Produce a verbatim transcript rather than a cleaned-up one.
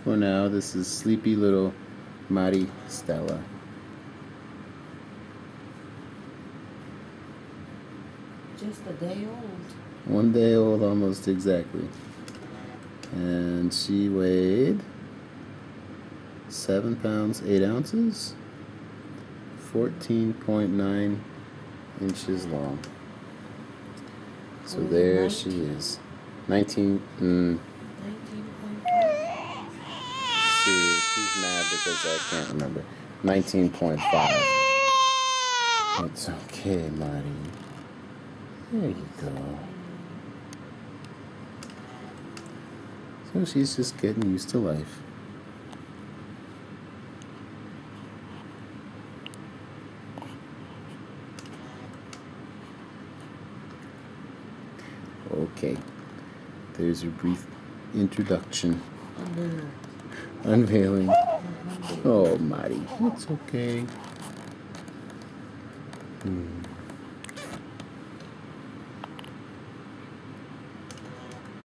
For now, this is sleepy little Mari Stella. Just a day old. One day old, almost exactly. And she weighed seven pounds, eight ounces, fourteen point nine inches long. So Oh, there nineteen. she is. nineteen. Mm, nineteen point five. she, she's mad because I can't remember. nineteen point five. It's okay, Mari. There you go. So she's just getting used to life. Okay, there's your brief introduction. Unveiling. Oh, Mari, it's okay. Hmm.